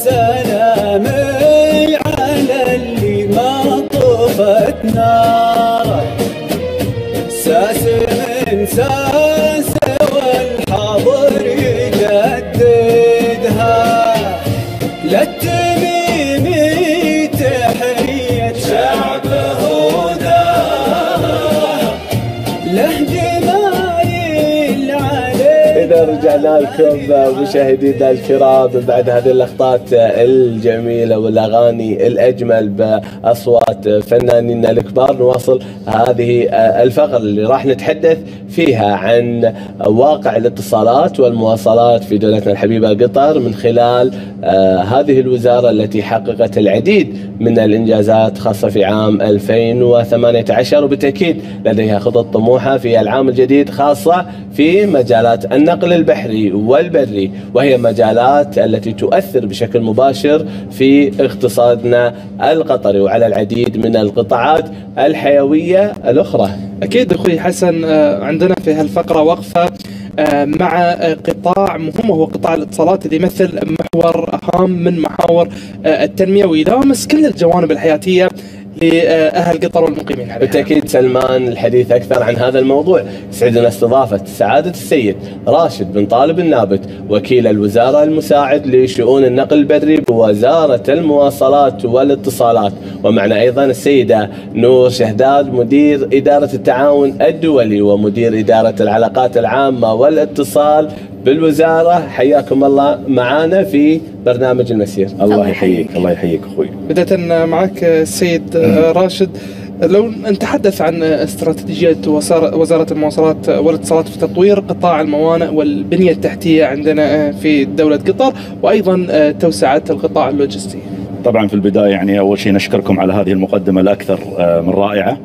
سلامي على اللي ما طفت ناره، ساس من ساس والحاضر يجددها، للتميمي تحية شعب هداه، له جمايل عليه. إذا رجعنا لكم مشاهدينا الكرام بعد هذه اللقطات الجميلة والأغاني الأجمل بأصوات فنانينا الكبار، نواصل هذه الفقرة اللي راح نتحدث فيها عن واقع الاتصالات والمواصلات في دولتنا الحبيبة قطر من خلال هذه الوزارة التي حققت العديد من الإنجازات خاصة في عام 2018، وبالتأكيد لديها خطط طموحة في العام الجديد خاصة في مجالات النقل البحري والبري، وهي مجالات التي تؤثر بشكل مباشر في اقتصادنا القطري وعلى العديد من القطاعات الحيوية الأخرى. أكيد أخوي حسن، عندنا في هالفقرة وقفة مع قطاع مهم وهو قطاع الاتصالات اللي يمثل محور هام من محاور التنمية ويلامس كل الجوانب الحياتية لأهل قطر والمقيمين عليها. بالتأكيد سلمان، الحديث أكثر عن هذا الموضوع يسعدنا استضافة سعادة السيد راشد بن طالب النابت، وكيل الوزارة المساعد لشؤون النقل البري بوزارة المواصلات والاتصالات، ومعنا أيضا السيدة نور شهداد مدير إدارة التعاون الدولي ومدير إدارة العلاقات العامة والاتصال بالوزارة. حياكم الله معنا في برنامج المسير. الله يحييك. الله يحييك أخوي. بداية معك السيد راشد، لو نتحدث عن استراتيجية وزارة المواصلات والاتصالات في تطوير قطاع الموانئ والبنية التحتية عندنا في دولة قطر، وأيضا توسعة القطاع اللوجستي. طبعا في البداية يعني أول شيء نشكركم على هذه المقدمة الأكثر من رائعة،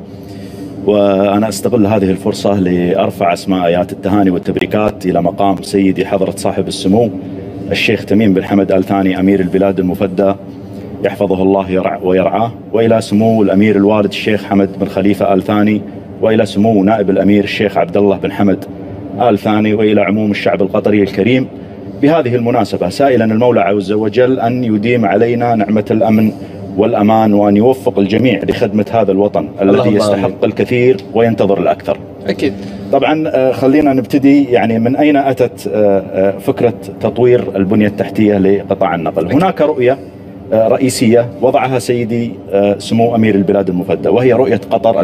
وأنا أستغل هذه الفرصة لأرفع أسماء آيات التهاني والتبريكات إلى مقام سيدي حضرة صاحب السمو الشيخ تميم بن حمد آل ثاني أمير البلاد المفدى يحفظه الله ويرعاه، وإلى سمو الأمير الوالد الشيخ حمد بن خليفة آل ثاني، وإلى سمو نائب الأمير الشيخ عبد الله بن حمد آل ثاني، وإلى عموم الشعب القطري الكريم. بهذه المناسبة سائلا المولى عز وجل أن يديم علينا نعمة الأمن والأمان، وأن يوفق الجميع لخدمة هذا الوطن الذي يستحق الكثير وينتظر الأكثر. أكيد. طبعا خلينا نبتدي يعني من أين أتت فكرة تطوير البنية التحتية لقطاع النقل. أكيد. هناك رؤية رئيسية وضعها سيدي سمو أمير البلاد المفدى، وهي رؤية قطر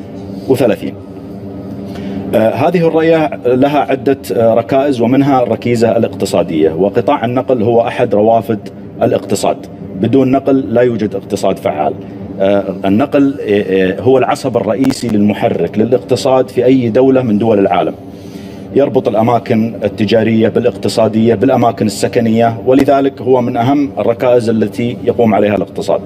2030. هذه الرؤية لها عدة ركائز، ومنها الركيزة الاقتصادية، وقطاع النقل هو أحد روافد الاقتصاد. بدون نقل لا يوجد اقتصاد فعال. النقل هو العصب الرئيسي للمحرك للاقتصاد في أي دولة من دول العالم، يربط الأماكن التجارية بالاقتصادية بالأماكن السكنية، ولذلك هو من أهم الركائز التي يقوم عليها الاقتصاد.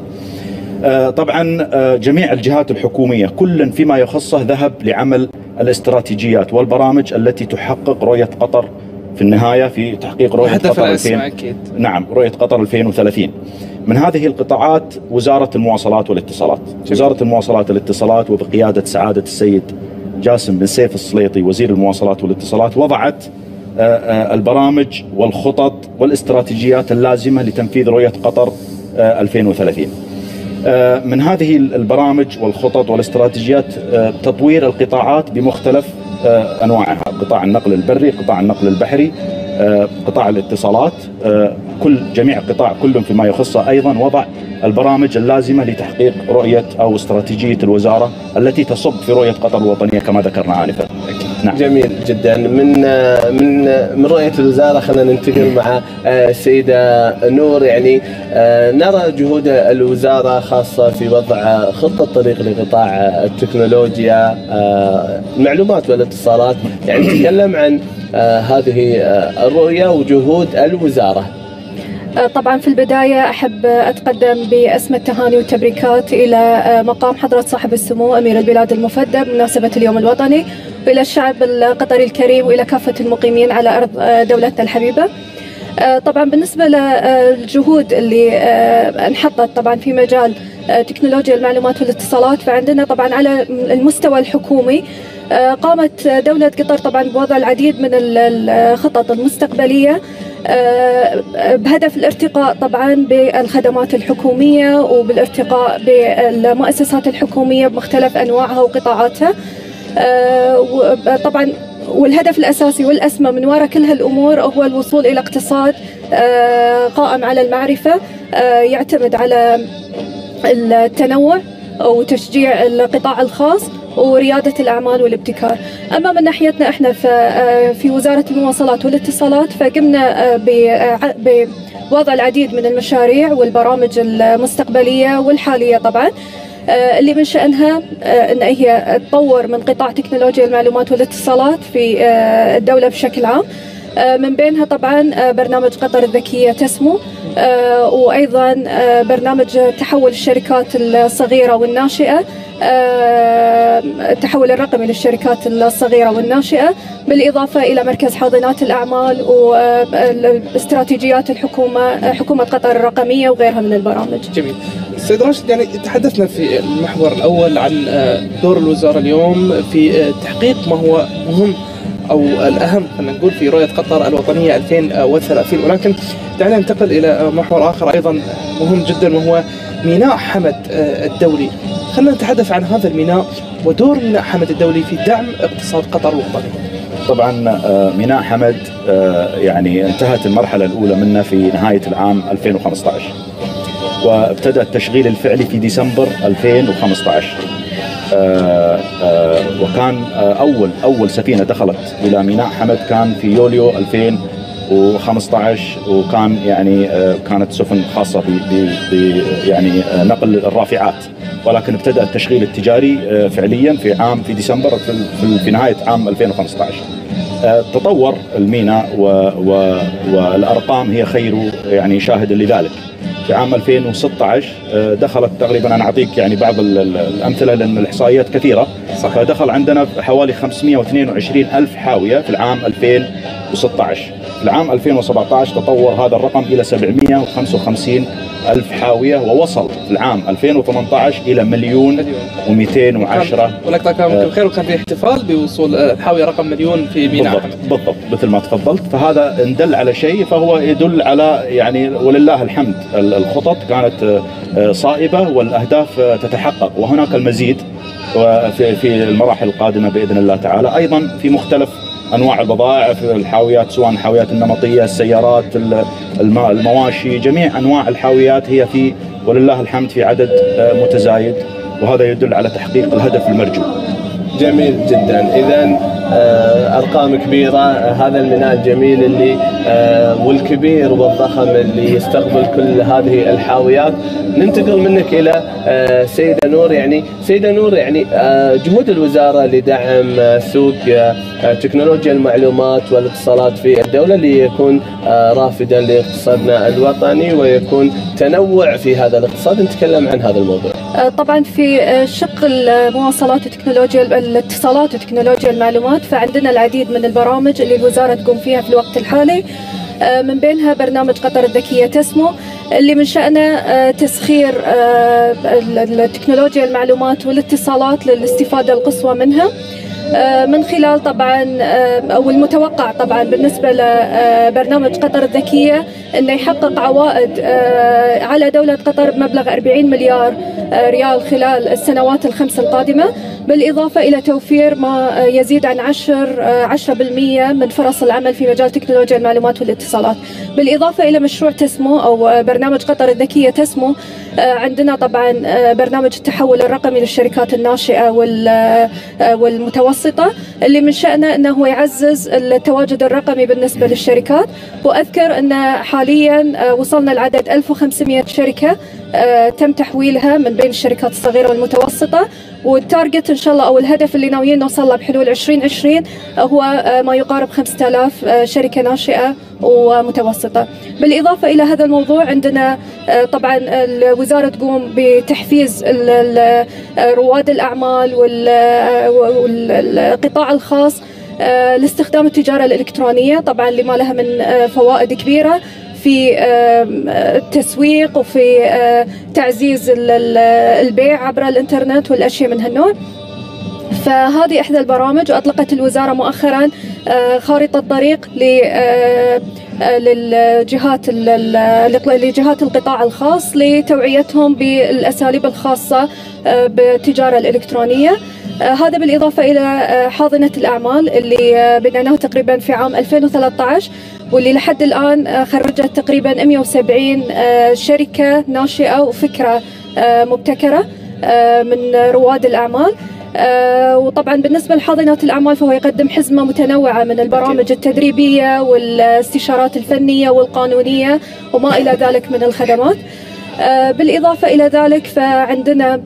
طبعا جميع الجهات الحكومية كل فيما يخصه ذهب لعمل الاستراتيجيات والبرامج التي تحقق رؤية قطر في النهاية، في تحقيق رؤية قطر 2000. نعم، رؤية قطر 2030. من هذه القطاعات وزارة المواصلات والاتصالات. وزارة المواصلات والاتصالات وبقيادة سعادة السيد جاسم بن سيف السليطي وزير المواصلات والاتصالات وضعت البرامج والخطط والاستراتيجيات اللازمة لتنفيذ رؤية قطر 2030. من هذه البرامج والخطط والاستراتيجيات تطوير القطاعات بمختلف أنواعها: قطاع النقل البري، قطاع النقل البحري، قطاع الاتصالات، جميع قطاع كل فيما يخصه أيضا وضع البرامج اللازمة لتحقيق رؤية أو استراتيجية الوزارة التي تصب في رؤية قطر الوطنية كما ذكرنا آنفا. نعم. جميل جدا. من رؤية الوزارة خلينا ننتقل مع السيدة نور. يعني نرى جهود الوزارة خاصة في وضع خطة طريق لقطاع التكنولوجيا المعلومات والاتصالات. يعني نتكلم عن هذه الرؤية وجهود الوزارة. طبعا في البداية أحب أتقدم بأسمى التهاني والتبريكات إلى مقام حضرة صاحب السمو أمير البلاد المفدى بمناسبة اليوم الوطني، وإلى الشعب القطري الكريم، وإلى كافة المقيمين على أرض دولتنا الحبيبة. طبعا بالنسبة للجهود اللي انحطت طبعا في مجال تكنولوجيا المعلومات والاتصالات، فعندنا طبعا على المستوى الحكومي قامت دولة قطر طبعا بوضع العديد من الخطط المستقبلية بهدف الارتقاء طبعا بالخدمات الحكومية وبالارتقاء بالمؤسسات الحكومية بمختلف أنواعها وقطاعاتها. طبعا والهدف الأساسي والأسمى من وراء كل هالأمور هو الوصول إلى اقتصاد قائم على المعرفة، يعتمد على التنوع وتشجيع القطاع الخاص وريادة الأعمال والابتكار. أما من ناحيتنا إحنا في وزارة المواصلات والاتصالات فقمنا بوضع العديد من المشاريع والبرامج المستقبلية والحالية طبعا، اللي من شأنها أن هي تطور من قطاع تكنولوجيا المعلومات والاتصالات في الدولة بشكل عام. من بينها طبعا برنامج قطر الذكية تسمو، وأيضا برنامج تحول الشركات الصغيرة والناشئة، التحول الرقمي للشركات الصغيرة والناشئة، بالإضافة إلى مركز حاضنات الأعمال واستراتيجيات حكومة قطر الرقمية وغيرها من البرامج. جميل. سيد راشد، يعني تحدثنا في المحور الأول عن دور الوزارة اليوم في تحقيق ما هو مهم أو الأهم خلينا نقول في رؤية قطر الوطنية 2030، ولكن دعنا ننتقل إلى محور آخر أيضا مهم جدا وهو ميناء حمد الدولي. خلينا نتحدث عن هذا الميناء ودور ميناء حمد الدولي في دعم اقتصاد قطر الوطني. طبعا ميناء حمد يعني انتهت المرحلة الأولى منه في نهاية العام 2015، وابتدأ التشغيل الفعلي في ديسمبر 2015. وكان أول سفينة دخلت إلى ميناء حمد كان في يوليو 2015، وكان يعني كانت سفن خاصة يعني نقل الرافعات، ولكن ابتدأ التشغيل التجاري فعليا في ديسمبر في نهاية عام 2015. تطور الميناء والأرقام هي خير يعني شاهد لذلك. في عام 2016 دخلت تقريبا، أنا أعطيك يعني بعض الأمثلة لأن الإحصائيات كثيرة، فدخل عندنا حوالي 522 ألف حاوية في العام 2016. في العام 2017 تطور هذا الرقم إلى 755 ألف حاوية، ووصل في العام 2018 إلى 1,210,000. ولكن كان بخير، وكان في احتفال بوصول الحاوية رقم 1,000,000 في ميناء. بالضبط مثل ما تفضلت. فهذا إن دل على شيء فهو يدل على يعني ولله الحمد الخطط كانت صائبة والأهداف تتحقق، وهناك المزيد في المراحل القادمة بإذن الله تعالى. أيضا في مختلف أنواع البضائع في الحاويات، سواء الحاويات النمطية، السيارات، المواشي، جميع أنواع الحاويات هي في ولله الحمد في عدد متزايد، وهذا يدل على تحقيق الهدف المرجو. جميل جدا. إذن أرقام كبيرة، هذا الميناء الجميل اللي والكبير والضخم اللي يستقبل كل هذه الحاويات. ننتقل منك إلى سيدة نور. يعني سيدة نور، يعني جهود الوزارة لدعم سوق تكنولوجيا المعلومات والاتصالات في الدولة ليكون رافدا لاقتصادنا الوطني ويكون تنوع في هذا الاقتصاد، نتكلم عن هذا الموضوع. طبعا في شق المواصلات وتكنولوجيا الاتصالات وتكنولوجيا المعلومات فعندنا العديد من البرامج اللي الوزارة تقوم فيها في الوقت الحالي، من بينها برنامج قطر الذكية تسمو، اللي من شأنه تسخير التكنولوجيا المعلومات والاتصالات للاستفادة القصوى منها، من خلال طبعا او المتوقع طبعا بالنسبه لبرنامج قطر الذكيه انه يحقق عوائد على دوله قطر بمبلغ 40 مليار ريال خلال السنوات الخمس القادمه، بالاضافه الى توفير ما يزيد عن 10% من فرص العمل في مجال تكنولوجيا المعلومات والاتصالات. بالاضافه الى مشروع تسمو او برنامج قطر الذكيه تسمو، عندنا طبعا برنامج التحول الرقمي للشركات الناشئه والمتوسطه، اللي من شأنه أنه هو يعزز التواجد الرقمي بالنسبة للشركات. وأذكر أن حاليا وصلنا لعدد 1500 شركة تم تحويلها من بين الشركات الصغيرة والمتوسطة، والتارجت إن شاء الله أو الهدف اللي ناويين نوصل له بحلول 2020 هو ما يقارب 5000 شركة ناشئة ومتوسطة. بالإضافة إلى هذا الموضوع عندنا طبعا الوزارة تقوم بتحفيز رواد الأعمال والقطاع الخاص لاستخدام التجارة الإلكترونية، طبعا لما لها من فوائد كبيرة في التسويق وفي تعزيز البيع عبر الإنترنت والأشياء من هالنوع. فهذه إحدى البرامج. وأطلقت الوزارة مؤخرا خارطة طريق لجهات القطاع الخاص لتوعيتهم بالأساليب الخاصة بالتجارة الإلكترونية. هذا بالإضافة إلى حاضنة الأعمال اللي بنيناها تقريبا في عام 2013، واللي لحد الآن خرجت تقريبا 170 شركة ناشئة وفكرة مبتكرة من رواد الأعمال. وطبعا بالنسبة لحاضنات الأعمال فهو يقدم حزمة متنوعة من البرامج التدريبية والاستشارات الفنية والقانونية وما إلى ذلك من الخدمات. بالإضافة إلى ذلك فعندنا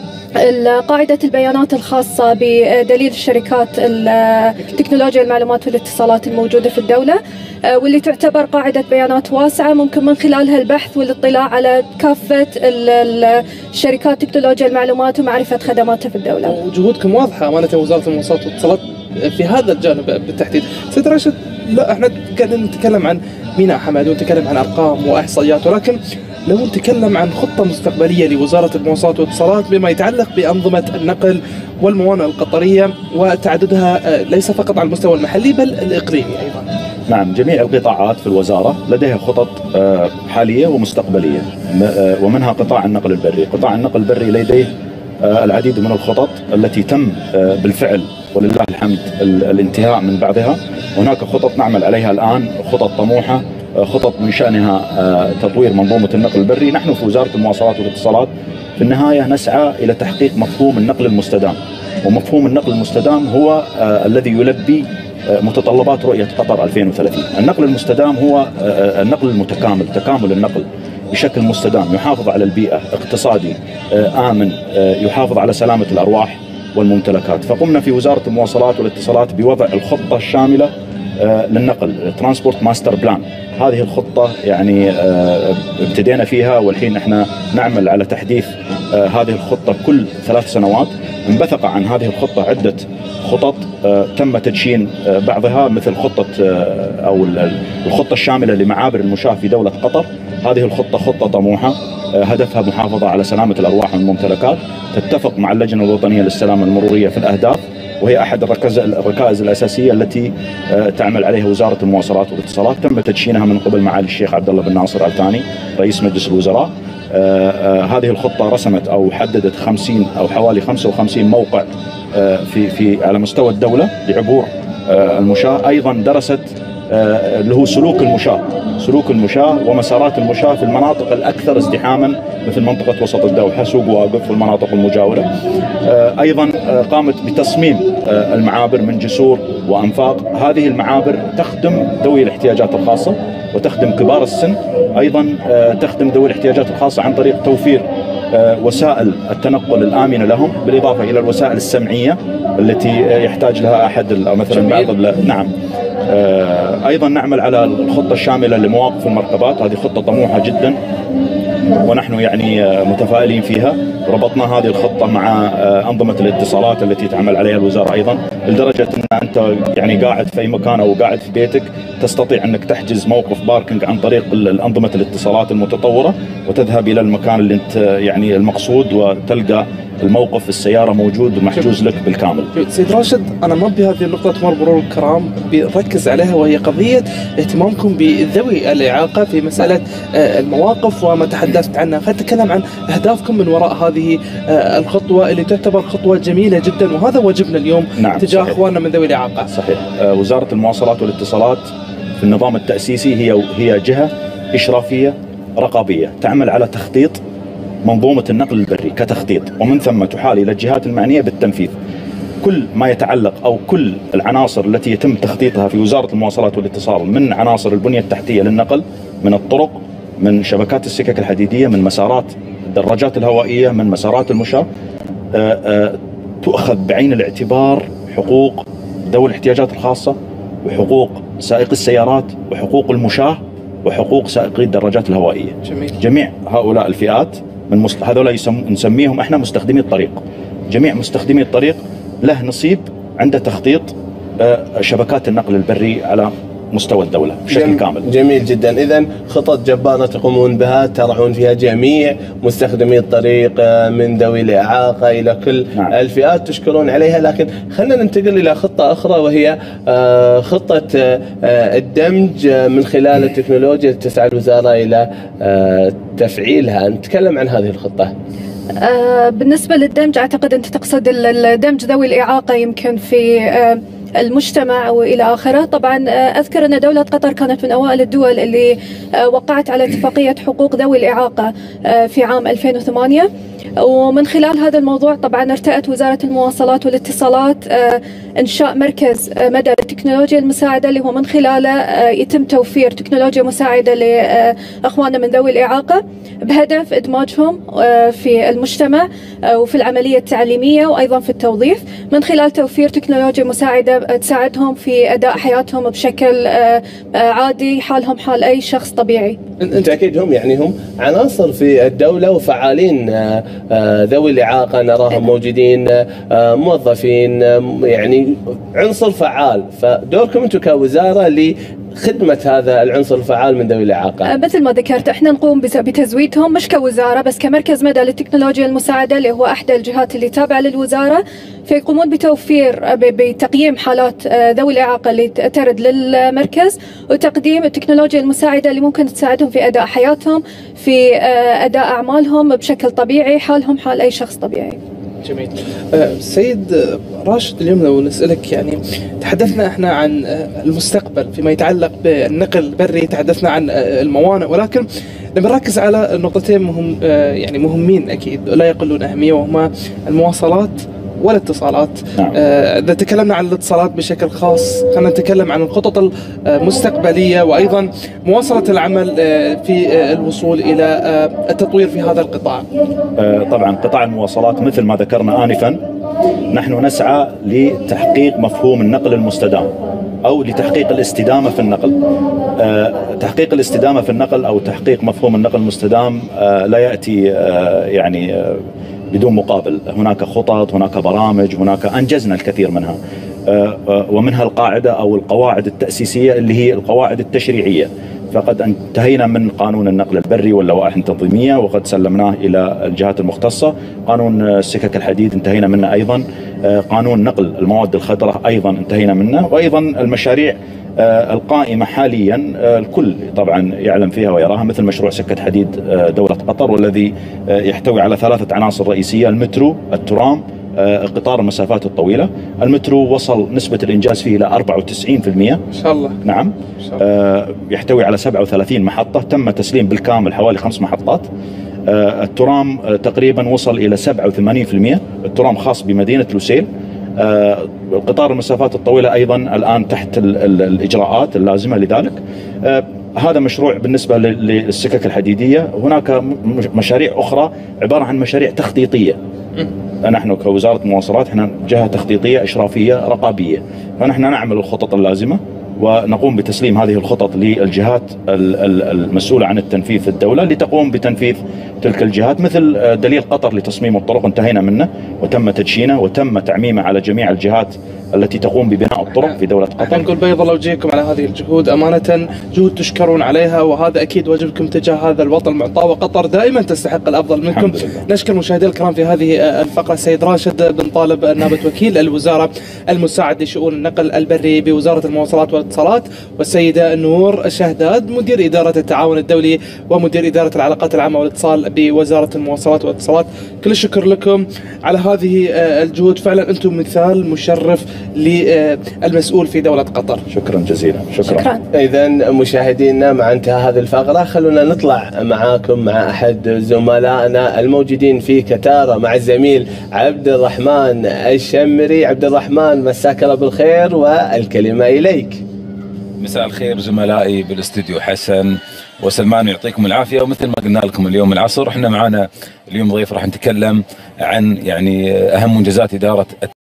قاعدة البيانات الخاصة بدليل الشركات تكنولوجيا المعلومات والاتصالات الموجودة في الدولة، واللي تعتبر قاعدة بيانات واسعة ممكن من خلالها البحث والاطلاع على كافة الشركات تكنولوجيا المعلومات ومعرفة خدماتها في الدولة. وجهودكم واضحة أمانة وزارة المواصلات والاتصالات في هذا الجانب بالتحديد. سيد راشد، لا احنا قاعدين نتكلم عن ميناء حمد ونتكلم عن أرقام وإحصائيات، ولكن لو نتكلم عن خطة مستقبلية لوزارة المواصلات والاتصالات بما يتعلق بأنظمة النقل والموانئ القطرية وتعددها ليس فقط على المستوى المحلي بل الإقليمي أيضا. نعم، جميع القطاعات في الوزارة لديها خطط حالية ومستقبلية، ومنها قطاع النقل البري. قطاع النقل البري لديه العديد من الخطط التي تم بالفعل ولله الحمد الانتهاء من بعضها. هناك خطط نعمل عليها الآن، خطط طموحة، خطط من شأنها تطوير منظومة النقل البري. نحن في وزارة المواصلات والاتصالات في النهاية نسعى إلى تحقيق مفهوم النقل المستدام، ومفهوم النقل المستدام هو الذي يلبي متطلبات رؤية قطر 2030. النقل المستدام هو النقل المتكامل، تكامل النقل بشكل مستدام يحافظ على البيئة، اقتصادي، آمن، يحافظ على سلامة الأرواح والممتلكات. فقمنا في وزارة المواصلات والاتصالات بوضع الخطة الشاملة للنقل، ترانسبورت ماستر بلان. هذه الخطة يعني ابتدينا فيها، والحين احنا نعمل على تحديث هذه الخطة كل 3 سنوات. انبثق عن هذه الخطة عدة خطط تم تدشين بعضها، مثل خطة أو الخطة الشاملة لمعابر المشاة في دولة قطر. هذه الخطة خطة طموحة هدفها محافظة على سلامة الأرواح والممتلكات، تتفق مع اللجنة الوطنية للسلامة المرورية في الأهداف، وهي أحد الركائز الأساسية التي تعمل عليها وزارة المواصلات والاتصالات. تم تدشينها من قبل معالي الشيخ عبد الله بن ناصر آل ثاني رئيس مجلس الوزراء. هذه الخطة رسمت أو حددت 50 أو حوالي 55 موقع في على مستوى الدولة لعبور المشاة. أيضا درست اللي هو سلوك المشاة ومسارات المشاة في المناطق الأكثر ازدحاما مثل منطقة وسط الدوحة، سوق واقف والمناطق المجاورة. أيضا قامت بتصميم المعابر من جسور وأنفاق. هذه المعابر تخدم ذوي الاحتياجات الخاصة وتخدم كبار السن، أيضا تخدم ذوي الاحتياجات الخاصة عن طريق توفير وسائل التنقل الآمنة لهم، بالإضافة إلى الوسائل السمعية التي يحتاج لها أحد مثلا بعض نعم. أيضا نعمل على الخطة الشاملة لمواقف المركبات. هذه خطة طموحة جدا ونحن يعني متفائلين فيها. ربطنا هذه الخطة مع أنظمة الاتصالات التي تعمل عليها الوزارة أيضا، لدرجة أن أنت يعني قاعد في أي مكان أو قاعد في بيتك تستطيع أنك تحجز موقف باركنج عن طريق أنظمة الاتصالات المتطورة، وتذهب إلى المكان اللي أنت يعني المقصود وتلقى الموقف السيارة موجود ومحجوز لك بالكامل. سيد راشد، أنا ما بهذه النقطة تمر مرور الكرام بركز عليها، وهي قضية اهتمامكم بذوي الإعاقة في مسألة المواقف وما تحدثت عنها. خلينا نتكلم عن أهدافكم من وراء هذه الخطوة اللي تعتبر خطوة جميلة جدا، وهذا واجبنا اليوم تجاه أخواننا من ذوي الإعاقة. صحيح. وزارة المواصلات والاتصالات في النظام التأسيسي هي جهة إشرافية رقابية تعمل على تخطيط منظومة النقل البري كتخطيط، ومن ثم تحال إلى الجهات المعنية بالتنفيذ. كل ما يتعلق أو كل العناصر التي يتم تخطيطها في وزارة المواصلات والاتصال من عناصر البنية التحتية للنقل، من الطرق، من شبكات السكك الحديدية، من مسارات الدراجات الهوائية، من مسارات المشاة، تؤخذ بعين الاعتبار حقوق ذوي الاحتياجات الخاصة وحقوق سائقي السيارات وحقوق المشاة وحقوق سائقي الدراجات الهوائية. جميع هؤلاء الفئات من هذولا نسميهم احنا مستخدمي الطريق. جميع مستخدمي الطريق له نصيب عند تخطيط شبكات النقل البري على مستوى الدولة بشكل كامل. جميل جدا. إذن خطط جبارة تقومون بها ترعون فيها جميع مستخدمي الطريق من ذوي الإعاقة إلى كل الفئات، تشكرون عليها. لكن خلينا ننتقل إلى خطة أخرى، وهي خطة الدمج من خلال التكنولوجيا التي تسعى الوزارة إلى تفعيلها. نتكلم عن هذه الخطة. بالنسبة للدمج، أعتقد أنت تقصد الدمج ذوي الإعاقة يمكن في المجتمع وإلى آخره. طبعا أذكر أن دولة قطر كانت من أوائل الدول اللي وقعت على اتفاقية حقوق ذوي الإعاقة في عام 2008، ومن خلال هذا الموضوع طبعا ارتأت وزارة المواصلات والاتصالات إنشاء مركز مدى للتكنولوجيا المساعدة، اللي هو من خلاله يتم توفير تكنولوجيا مساعدة لأخواننا من ذوي الإعاقة بهدف إدماجهم في المجتمع وفي العملية التعليمية وأيضا في التوظيف، من خلال توفير تكنولوجيا مساعدة تساعدهم في أداء حياتهم بشكل عادي، حالهم حال أي شخص طبيعي. بالتأكيد هم عناصر في الدولة وفعالين ذوي الإعاقة، نراهم موجودين موظفين، يعني عنصر فعال. فدوركم أنتم كوزارة لخدمة هذا العنصر الفعال من ذوي الإعاقة. مثل ما ذكرت، احنا نقوم بتزويدهم مش كوزارة بس، كمركز مدى للتكنولوجيا المساعدة اللي هو أحد الجهات اللي تابعة للوزارة، فيقومون بتقييم حالات ذوي الإعاقة اللي ترد للمركز، وتقديم التكنولوجيا المساعدة اللي ممكن تساعدهم في أداء حياتهم، في أداء أعمالهم بشكل طبيعي، حالهم حال أي شخص طبيعي. جميل. سيد راشد، اليوم لو نسألك، يعني تحدثنا احنا عن المستقبل فيما يتعلق بالنقل البري، تحدثنا عن الموانئ، ولكن لما نركز على نقطتين مهمين أكيد لا يقلون أهمية، وهما المواصلات والاتصالات. إذا تكلمنا عن الاتصالات بشكل خاص، خلينا نتكلم عن الخطط المستقبلية وأيضا مواصلة العمل في الوصول إلى التطوير في هذا القطاع. طبعا قطاع المواصلات مثل ما ذكرنا آنفا، نحن نسعى لتحقيق مفهوم النقل المستدام أو لتحقيق الاستدامة في النقل. تحقيق الاستدامة في النقل أو تحقيق مفهوم النقل المستدام لا يأتي بدون مقابل. هناك خطط، هناك برامج، هناك أنجزنا الكثير منها، ومنها القاعدة أو القواعد التأسيسية اللي هي القواعد التشريعية. فقد انتهينا من قانون النقل البري واللوائح التنظيمية، وقد سلمناه إلى الجهات المختصة. قانون سكك الحديد انتهينا منه أيضا. قانون نقل المواد الخضراء أيضا انتهينا منه، وأيضا المشاريع القائمة حاليا الكل طبعا يعلم فيها ويراها، مثل مشروع سكة حديد دولة قطر، والذي يحتوي على 3 عناصر رئيسية: المترو، الترام، قطار المسافات الطويلة. المترو وصل نسبة الإنجاز فيه إلى 94%. إن شاء الله. نعم. يحتوي على 37 محطة، تم تسليم بالكامل حوالي 5 محطات. الترام تقريبا وصل إلى 87%، الترام خاص بمدينة لوسيل. قطار المسافات الطويلة أيضا الآن تحت الإجراءات اللازمة لذلك. هذا مشروع بالنسبة للسكك الحديدية. هناك مشاريع أخرى عبارة عن مشاريع تخطيطية. نحن كوزارة مواصلات احنا جهة تخطيطية إشرافية رقابية، فنحن نعمل الخطط اللازمة ونقوم بتسليم هذه الخطط للجهات المسؤولة عن التنفيذ في الدولة لتقوم بتنفيذ تلك الجهات. مثل دليل قطر لتصميم الطرق انتهينا منه وتم تدشينه وتم تعميمه على جميع الجهات التي تقوم ببناء الطرق في دولة قطر. نقول بيض الله وجهكم على هذه الجهود، أمانة جهود تشكرون عليها، وهذا أكيد واجبكم تجاه هذا الوطن المعطاء، وقطر دائما تستحق الأفضل منكم. نشكر مشاهدينا الكرام في هذه الفقرة السيد راشد بن طالب، نائب وكيل الوزارة المساعد لشؤون النقل البري بوزارة المواصلات والاتصالات، والسيدة نور شهداد مدير إدارة التعاون الدولي ومدير إدارة العلاقات العامة والاتصال بوزارة المواصلات والاتصالات. كل الشكر لكم على هذه الجهود، فعلا أنتم مثال مشرف للمسؤول في دولة قطر. شكرا جزيلا. شكرا. إذا مشاهدينا، مع انتهاء هذه الفقرة خلونا نطلع معاكم مع أحد زملائنا الموجودين في كتارة، مع الزميل عبد الرحمن الشمري. عبد الرحمن، مساك الله بالخير والكلمة إليك. مساء الخير زملائي بالاستديو حسن وسلمان، يعطيكم العافية. ومثل ما قلنا لكم اليوم العصر احنا معنا اليوم ضيف راح نتكلم عن يعني أهم منجزات إدارة